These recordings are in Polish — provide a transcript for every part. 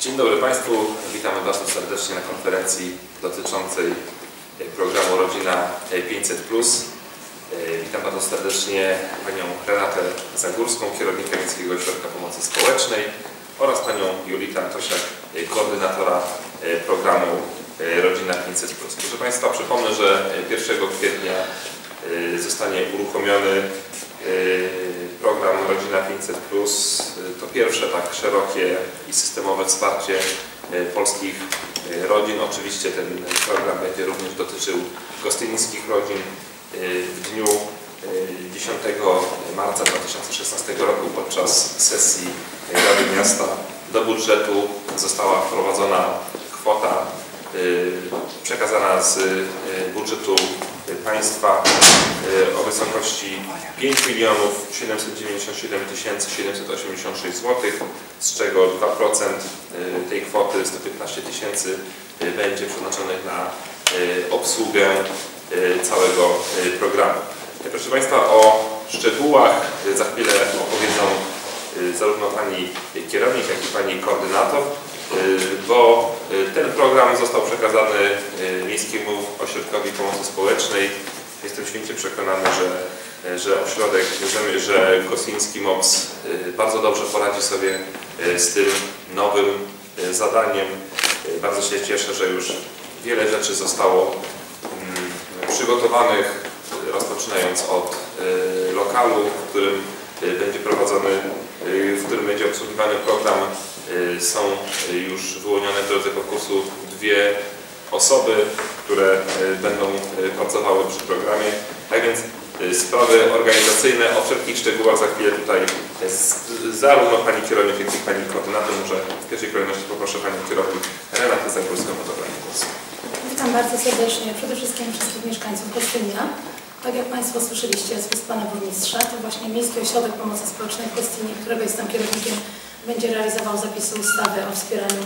Dzień dobry Państwu, witamy bardzo serdecznie na konferencji dotyczącej programu Rodzina 500+. Witam bardzo serdecznie Panią Renatę Zagórską, kierownika Miejskiego Ośrodka Pomocy Społecznej oraz Panią Julitę Antosiak, koordynatora programu Rodzina 500+. Proszę Państwa, przypomnę, że 1 kwietnia zostanie uruchomiony program Rodzina 500+. To pierwsze tak szerokie i systemowe wsparcie polskich rodzin. Oczywiście ten program będzie również dotyczył gostynińskich rodzin. W dniu 10 marca 2016 roku podczas sesji Rady Miasta do budżetu została wprowadzona kwota przekazana z budżetu państwa o wysokości 5 797 786 zł, z czego 2% tej kwoty, 115 000, będzie przeznaczonych na obsługę całego programu. Proszę Państwa, o szczegółach za chwilę opowiedzą zarówno Pani kierownik, jak i Pani koordynator, bo ten program został przekazany Miejskiemu Ośrodkowi Pomocy Społecznej. Jestem święcie przekonany, że ośrodek, że gostyński MOPS bardzo dobrze poradzi sobie z tym nowym zadaniem. Bardzo się cieszę, że już wiele rzeczy zostało przygotowanych, rozpoczynając od lokalu, w którym będzie prowadzony, w którym będzie obsługiwany program. Są już wyłonione w drodze konkursu 2 osoby, które będą pracowały przy programie. Tak więc sprawy organizacyjne, o wszelkich szczegółach za chwilę tutaj zarówno Pani kierownik, jak i Pani koordynator. Może w pierwszej kolejności poproszę Panią kierownik Renatę Zagórską o zabranie głosu. Witam bardzo serdecznie przede wszystkim wszystkich mieszkańców Gostynia. Tak jak Państwo słyszeliście z ust Pana Burmistrza, to właśnie Miejski Ośrodek Pomocy Społecznej w Gostyniu, którego jestem kierownikiem, będzie realizował zapisy ustawy o wspieraniu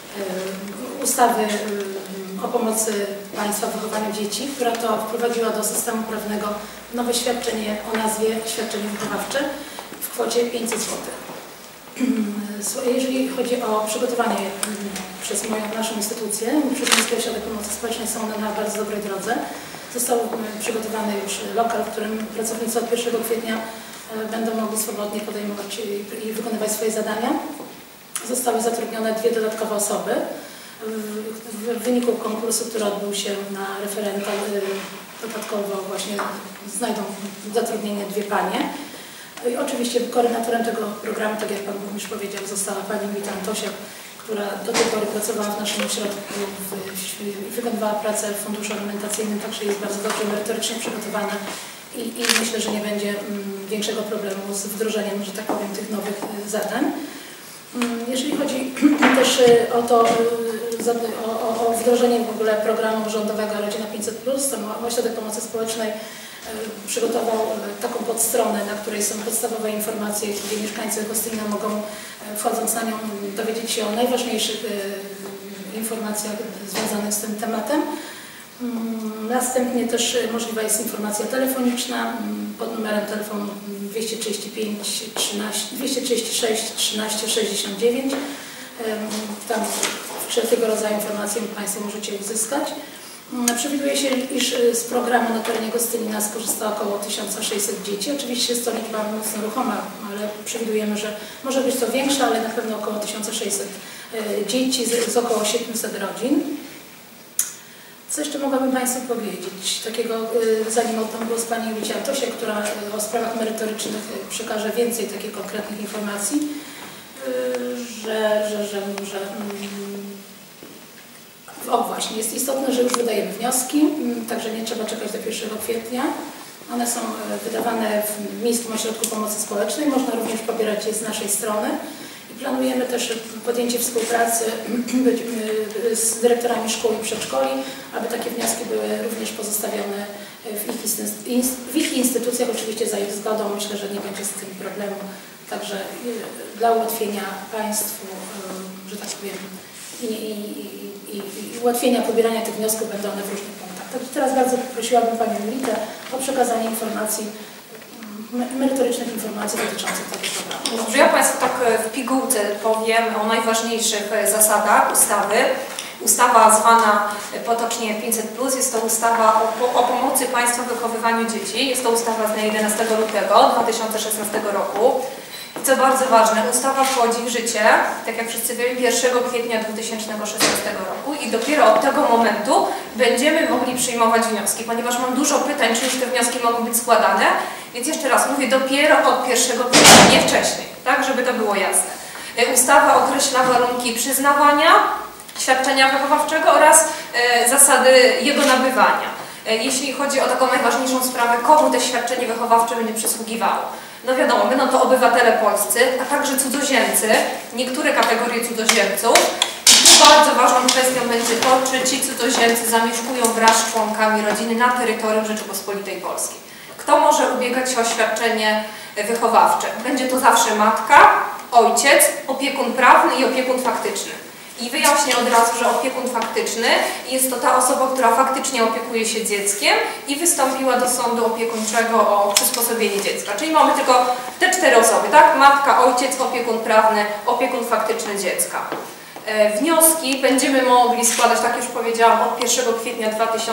ustawy o pomocy państwa w wychowaniu dzieci, która to wprowadziła do systemu prawnego nowe świadczenie o nazwie świadczenie wychowawcze w kwocie 500 zł. Jeżeli chodzi o przygotowanie przez naszą instytucję, przez Miejski Ośrodek Pomocy Społecznej, są one na bardzo dobrej drodze. Został przygotowany już lokal, w którym pracownicy od 1 kwietnia będą mogli swobodnie podejmować i wykonywać swoje zadania. Zostały zatrudnione 2 dodatkowe osoby. W wyniku konkursu, który odbył się na referenta, dodatkowo właśnie znajdą zatrudnienie 2 panie. I oczywiście koordynatorem tego programu, tak jak Pan Burmistrz powiedział, została Pani Julita Antosiak, która do tej pory pracowała w naszym ośrodku i wykonywała pracę w funduszu alimentacyjnym, także jest bardzo dobrze merytorycznie przygotowana i myślę, że nie będzie większego problemu z wdrożeniem, że tak powiem, tych nowych zadań. Jeżeli chodzi też o to, o wdrożenie w ogóle programu rządowego Rodzina 500+, to Ośrodek Pomocy Społecznej przygotował taką podstronę, na której są podstawowe informacje, gdzie mieszkańcy Gostynia mogą, wchodząc na nią, dowiedzieć się o najważniejszych informacjach związanych z tym tematem. Następnie też możliwa jest informacja telefoniczna pod numerem telefonu 236 13 69. Tam wszelkiego rodzaju informacje Państwo możecie uzyskać. Przewiduje się, iż z programu na terenie Gostynina skorzysta około 1600 dzieci. Oczywiście jest to liczba mocno ruchoma, ale przewidujemy, że może być to większa, ale na pewno około 1600 dzieci z około 700 rodzin. Co jeszcze mogłabym Państwu powiedzieć? Takiego, zanim oddam głos Pani Julicie Antosiak, która o sprawach merytorycznych przekaże więcej takich konkretnych informacji, o właśnie, jest istotne, że już wydajemy wnioski, także nie trzeba czekać do 1 kwietnia. One są wydawane w Miejskim Ośrodku Pomocy Społecznej, można również pobierać je z naszej strony. Planujemy też podjęcie współpracy z dyrektorami szkół i przedszkoli, aby takie wnioski były również pozostawione w ich instytucjach, oczywiście za ich zgodą. Myślę, że nie będzie z tym problemu. Także dla ułatwienia Państwu, że tak powiem, i ułatwienia pobierania tych wniosków będą one w różnych punktach. Także teraz bardzo prosiłabym Panią Julitę o przekazanie informacji merytorycznych informacji dotyczących tego programu. Dobrze, ja Państwu tak w pigułce powiem o najważniejszych zasadach ustawy. Ustawa zwana potocznie 500+, jest to ustawa o pomocy państwa w wychowywaniu dzieci. Jest to ustawa z dnia 11 lutego 2016 roku. I co bardzo ważne, ustawa wchodzi w życie, tak jak wszyscy wiemy, 1 kwietnia 2016 roku i dopiero od tego momentu będziemy mogli przyjmować wnioski, ponieważ mam dużo pytań, czy już te wnioski mogą być składane, więc jeszcze raz mówię, dopiero od 1 kwietnia, nie wcześniej, tak, żeby to było jasne. Ustawa określa warunki przyznawania świadczenia wychowawczego oraz zasady jego nabywania. Jeśli chodzi o taką najważniejszą sprawę, komu to świadczenie wychowawcze będzie przysługiwało. No wiadomo, będą to obywatele polscy, a także cudzoziemcy, niektóre kategorie cudzoziemców. I tu bardzo ważną kwestią będzie to, czy ci cudzoziemcy zamieszkują wraz z członkami rodziny na terytorium Rzeczypospolitej Polskiej. Kto może ubiegać się o świadczenie wychowawcze? Będzie to zawsze matka, ojciec, opiekun prawny i opiekun faktyczny. I wyjaśnię od razu, że opiekun faktyczny jest to ta osoba, która faktycznie opiekuje się dzieckiem i wystąpiła do sądu opiekuńczego o przysposobienie dziecka. Czyli mamy tylko te 4 osoby, tak? Matka, ojciec, opiekun prawny, opiekun faktyczny dziecka. Wnioski będziemy mogli składać, tak już powiedziałam, od 1 kwietnia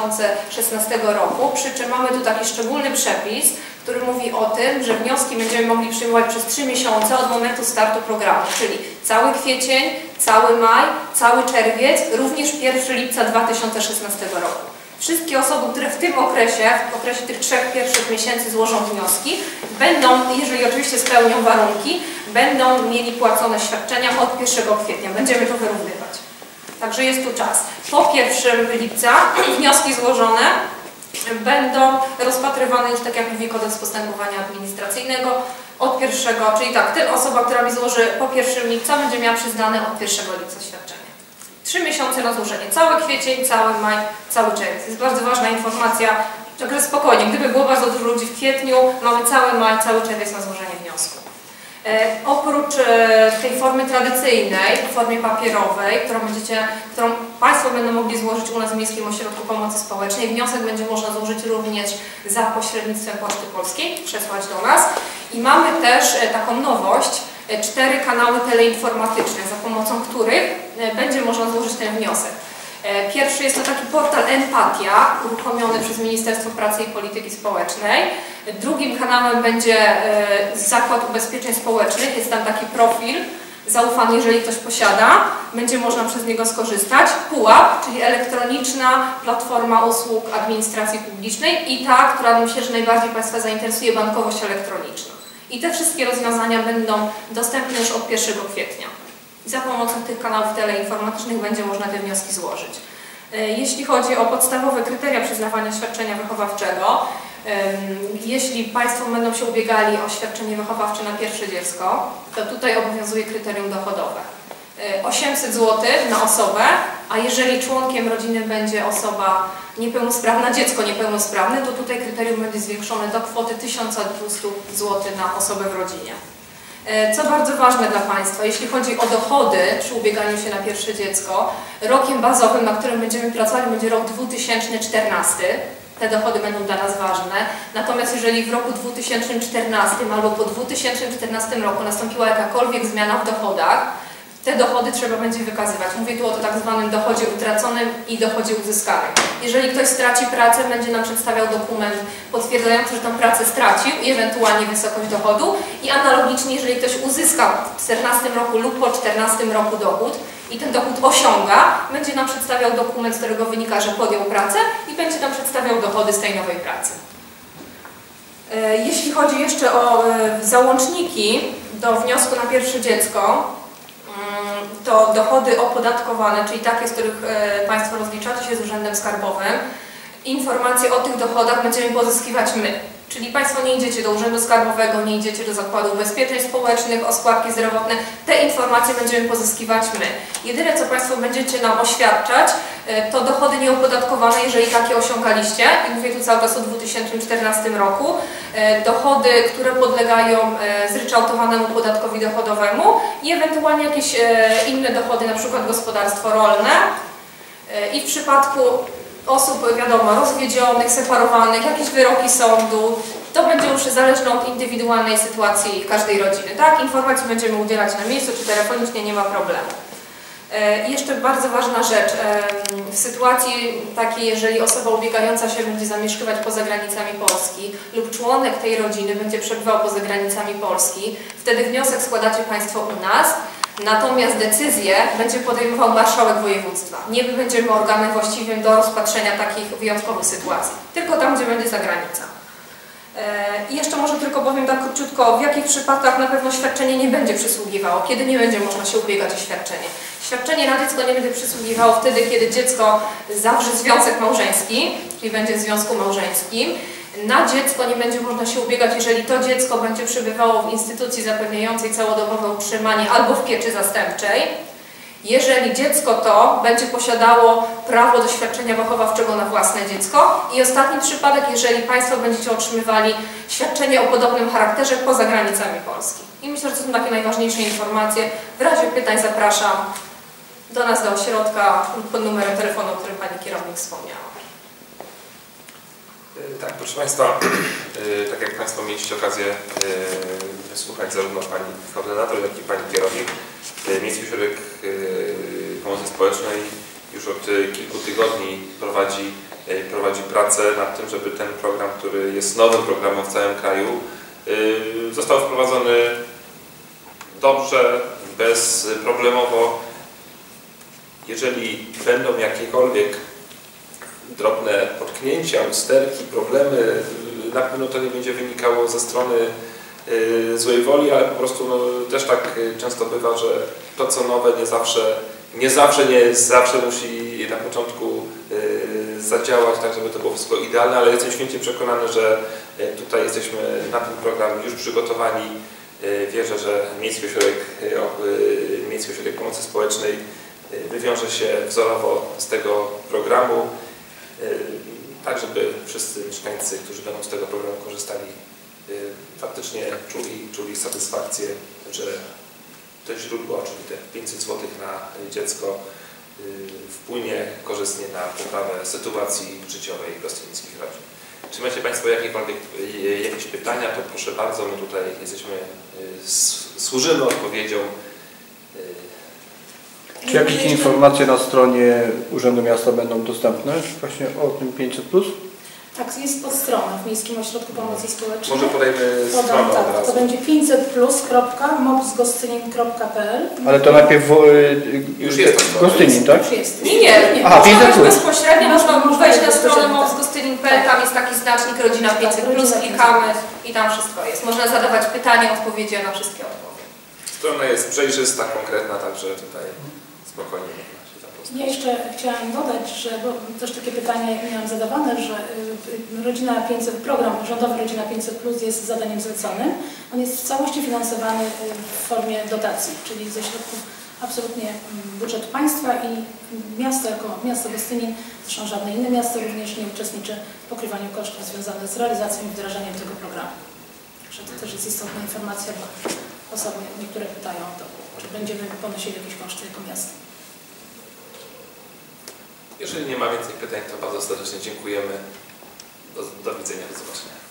2016 roku, przy czym mamy tu taki szczególny przepis, który mówi o tym, że wnioski będziemy mogli przyjmować przez 3 miesiące od momentu startu programu, czyli cały kwiecień, cały maj, cały czerwiec, również 1 lipca 2016 roku. Wszystkie osoby, które w tym okresie, w okresie tych 3 pierwszych miesięcy złożą wnioski, będą, jeżeli oczywiście spełnią warunki, będą mieli płacone świadczenia od 1 kwietnia. Będziemy to wyrównywać. Także jest tu czas. Po 1 lipca wnioski złożone będą rozpatrywane już, tak jak mówi Kodeks Postępowania Administracyjnego, od 1, czyli tak, ta osoba, która mi złoży po 1 lipca, będzie miała przyznane od 1 lipca świadczenie. 3 miesiące na złożenie. Cały kwiecień, cały maj, cały czerwiec. Jest bardzo ważna informacja, także spokojnie, gdyby było bardzo dużo ludzi w kwietniu, mamy cały maj, cały czerwiec na złożenie wniosku. Oprócz tej formy tradycyjnej, w formie papierowej, którą Państwo będą mogli złożyć u nas w Miejskim Ośrodku Pomocy Społecznej, wniosek będzie można złożyć również za pośrednictwem Poczty Polskiej, przesłać do nas. I mamy też taką nowość, 4 kanały teleinformatyczne, za pomocą których będzie można złożyć ten wniosek. Pierwszy jest to taki portal Empatia, uruchomiony przez Ministerstwo Pracy i Polityki Społecznej. Drugim kanałem będzie Zakład Ubezpieczeń Społecznych, jest tam taki profil zaufany, jeżeli ktoś posiada, będzie można przez niego skorzystać. PUAP, czyli elektroniczna platforma usług administracji publicznej i ta, która myślę, że najbardziej Państwa zainteresuje, bankowość elektroniczna. I te wszystkie rozwiązania będą dostępne już od 1 kwietnia. I za pomocą tych kanałów teleinformatycznych będzie można te wnioski złożyć. Jeśli chodzi o podstawowe kryteria przyznawania świadczenia wychowawczego, jeśli Państwo będą się ubiegali o świadczenie wychowawcze na pierwsze dziecko, to tutaj obowiązuje kryterium dochodowe. 800 zł na osobę, a jeżeli członkiem rodziny będzie osoba niepełnosprawna, dziecko niepełnosprawne, to tutaj kryterium będzie zwiększone do kwoty 1200 zł na osobę w rodzinie. Co bardzo ważne dla Państwa, jeśli chodzi o dochody przy ubieganiu się na pierwsze dziecko, rokiem bazowym, na którym będziemy pracowali, będzie rok 2014. Te dochody będą dla nas ważne. Natomiast jeżeli w roku 2014 albo po 2014 roku nastąpiła jakakolwiek zmiana w dochodach, te dochody trzeba będzie wykazywać. Mówię tu o tak zwanym dochodzie utraconym i dochodzie uzyskanym. Jeżeli ktoś straci pracę, będzie nam przedstawiał dokument potwierdzający, że tę pracę stracił i ewentualnie wysokość dochodu. I analogicznie, jeżeli ktoś uzyska w 2014 roku lub po 2014 roku dochód i ten dochód osiąga, będzie nam przedstawiał dokument, z którego wynika, że podjął pracę i będzie nam przedstawiał dochody z tej nowej pracy. Jeśli chodzi jeszcze o załączniki do wniosku na pierwsze dziecko, to dochody opodatkowane, czyli takie, z których Państwo rozliczacie się z Urzędem Skarbowym, informacje o tych dochodach będziemy pozyskiwać my. Czyli Państwo nie idziecie do Urzędu Skarbowego, nie idziecie do Zakładu Ubezpieczeń Społecznych o składki zdrowotne. Te informacje będziemy pozyskiwać my. Jedyne, co Państwo będziecie nam oświadczać, to dochody nieopodatkowane, jeżeli takie osiągaliście. I mówię tu cały czas o 2014 roku. Dochody, które podlegają zryczałtowanemu podatkowi dochodowemu i ewentualnie jakieś inne dochody, na przykład gospodarstwo rolne. I w przypadku osób, wiadomo, rozwiedzionych, separowanych, jakieś wyroki sądu, To będzie już zależne od indywidualnej sytuacji każdej rodziny. Tak, informacji będziemy udzielać na miejscu czy telefonicznie, nie ma problemu. I jeszcze bardzo ważna rzecz, w sytuacji takiej, jeżeli osoba ubiegająca się będzie zamieszkiwać poza granicami Polski lub członek tej rodziny będzie przebywał poza granicami Polski, wtedy wniosek składacie Państwo u nas, natomiast decyzję będzie podejmował marszałek województwa. Nie my będziemy organem właściwym do rozpatrzenia takich wyjątkowych sytuacji, tylko tam, gdzie będzie zagranica. I jeszcze może tylko powiem tak króciutko, w jakich przypadkach na pewno świadczenie nie będzie przysługiwało, kiedy nie będzie można się ubiegać o świadczenie. Świadczenie na dziecko nie będzie przysługiwało wtedy, kiedy dziecko zawrze związek małżeński, czyli będzie w związku małżeńskim. Na dziecko nie będzie można się ubiegać, jeżeli to dziecko będzie przebywało w instytucji zapewniającej całodobowe utrzymanie albo w pieczy zastępczej. Jeżeli dziecko to będzie posiadało prawo do świadczenia wychowawczego na własne dziecko. I ostatni przypadek, jeżeli Państwo będziecie otrzymywali świadczenie o podobnym charakterze poza granicami Polski. I myślę, że to są takie najważniejsze informacje. W razie pytań zapraszam do nas do ośrodka lub pod numerem telefonu, o którym Pani kierownik wspomniała. Tak, proszę Państwa, tak jak Państwo mieliście okazję wysłuchać zarówno Pani koordynator, jak i Pani kierownik, Miejski Ośrodek Pomocy Społecznej już od kilku tygodni prowadzi pracę nad tym, żeby ten program, który jest nowym programem w całym kraju, został wprowadzony dobrze, bezproblemowo. Jeżeli będą jakiekolwiek drobne potknięcia, usterki, problemy, na pewno to nie będzie wynikało ze strony złej woli, ale po prostu też tak często bywa, że to co nowe nie zawsze musi na początku zadziałać tak, żeby to było wszystko idealne, ale jestem święcie przekonany, że tutaj jesteśmy na ten program już przygotowani. Wierzę, że Miejski Ośrodek Pomocy Społecznej wywiąże się wzorowo z tego programu, tak żeby wszyscy mieszkańcy, którzy będą z tego programu korzystali, faktycznie czuli satysfakcję, że to źródło, czyli te 500 zł na dziecko, wpłynie korzystnie na poprawę sytuacji życiowej gostynickich rodzin. Czy macie Państwo jakieś pytania, to proszę bardzo, my tutaj służymy odpowiedzią. Czy jakieś informacje na stronie Urzędu Miasta będą dostępne właśnie o tym 500+? Tak, jest podstroną w Miejskim Ośrodku Pomocy Społecznej. Może podajmy stronę. Tak, to będzie 500plus.mopsgostynin.pl. Ale to najpierw już jest Gostynin, tak? Już jest. Nie. Aha, Można 500+. bezpośrednio, można wejść na stronę bezpośrednio, tak. mopsgostynin.pl, tam jest taki znacznik Rodzina 500+, klikamy i tam wszystko jest. Można zadawać pytania, odpowiedzi, a na wszystkie odpowiem. Strona jest przejrzysta, konkretna, także tutaj spokojnie można się zapoznać. Ja jeszcze chciałam dodać, że bo też takie pytanie miałam zadawane, że Rodzina 500, program rządowy Rodzina 500+ jest zadaniem zleconym. On jest w całości finansowany w formie dotacji, czyli ze środków absolutnie budżetu państwa i miasto jako miasto Gostynin, zresztą żadne inne miasto również nie uczestniczy w pokrywaniu kosztów związanych z realizacją i wdrażaniem tego programu. Także to też jest istotna informacja, bo osoby niektóre pytają o to, czy będziemy ponosili jakieś koszty jako miasto. Jeżeli nie ma więcej pytań, to bardzo serdecznie dziękujemy. Do widzenia, do zobaczenia.